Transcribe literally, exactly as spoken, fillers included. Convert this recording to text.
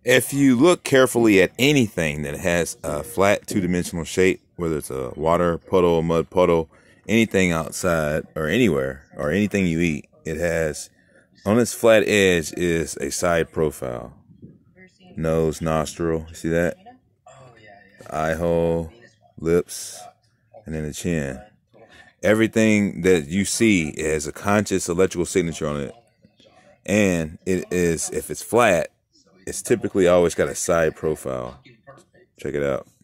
If you look carefully at anything that has a flat two-dimensional shape, whether it's a water puddle, a mud puddle, anything outside or anywhere, or anything you eat, it has, on its flat edge is a side profile. Nose, nostril, see that? Eye hole, lips, and then the chin. Everything that you see has a conscious electrical signature on it. And it is, if it's flat, it's typically always got a side profile. Check it out.